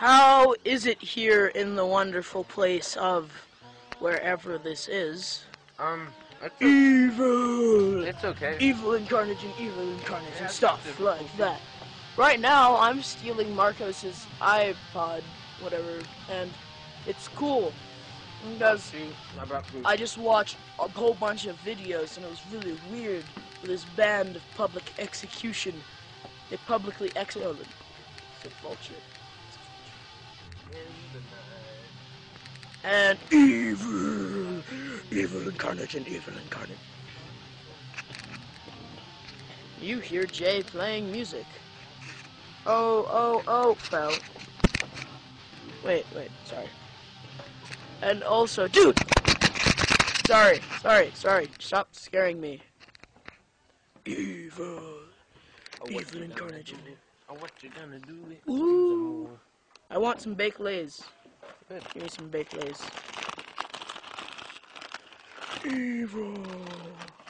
How is it here in the wonderful place of wherever this is? It's Evil! it's okay. Evil incarnate and stuff like that. Right now, I'm stealing Marcos's iPod, whatever, and it's cool. Because I just watched a whole bunch of videos and it was really weird with this band of public execution. They publicly executed. It's a vulture. And evil incarnate and evil incarnate. You hear Jay playing music. Oh, fell. Wait, sorry. And also, dude! Sorry, stop scaring me. Evil incarnate. What you gonna do? Ooh! I want some baked lays. Give me some baked lays. Evil.